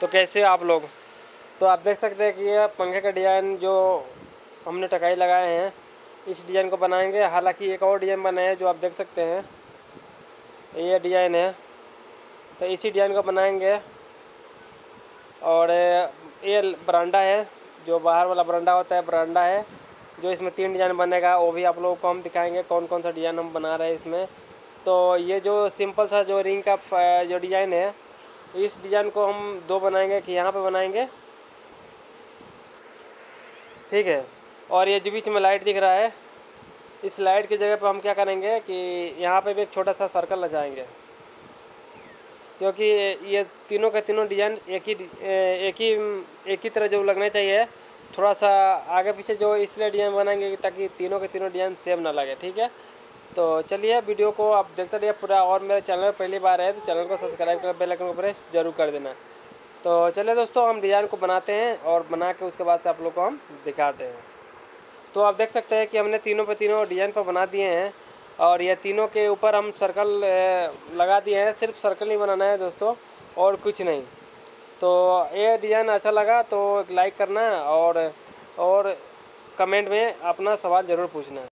तो कैसे आप लोग। तो आप देख सकते हैं कि ये पंखे का डिज़ाइन जो हमने टकाई लगाए हैं, इस डिज़ाइन को बनाएंगे। हालांकि एक और डिज़ाइन बनाया है जो आप देख सकते हैं, ये डिज़ाइन है, तो इसी डिज़ाइन को बनाएंगे। और ये बरांडा है, जो बाहर वाला बरांडा होता है, बरांडा है जो इसमें 3 डिज़ाइन बनेगा, वो भी आप लोगों को हम दिखाएंगे कौन कौन सा डिज़ाइन हम बना रहे हैं इसमें। तो ये जो सिंपल सा जो रिंग का जो डिज़ाइन है, इस डिज़ाइन को हम 2 बनाएंगे कि यहाँ पे बनाएंगे, ठीक है। और ये जो बीच में लाइट दिख रहा है, इस लाइट की जगह पे हम क्या करेंगे कि यहाँ पे भी एक छोटा सा सर्कल लगाएंगे, क्योंकि ये तीनों के तीनों डिज़ाइन एक ही तरह जो लगने चाहिए। थोड़ा सा आगे पीछे जो इसलिए डिज़ाइन बनाएंगे ताकि तीनों के तीनों डिज़ाइन सेम ना लगे, ठीक है। तो चलिए वीडियो को आप देखते रहिए पूरा। और मेरे चैनल में पहली बार है तो चैनल को सब्सक्राइब कर बेल आइकन को प्रेस जरूर कर देना। तो चलिए दोस्तों, हम डिज़ाइन को बनाते हैं और बना के उसके बाद से आप लोग को हम दिखाते हैं। तो आप देख सकते हैं कि हमने तीनों पे तीनों डिज़ाइन पर बना दिए हैं, और ये तीनों के ऊपर हम सर्कल लगा दिए हैं। सिर्फ सर्कल ही बनाना है दोस्तों, और कुछ नहीं। तो ये डिज़ाइन अच्छा लगा तो लाइक करना, और कमेंट में अपना सवाल ज़रूर पूछना।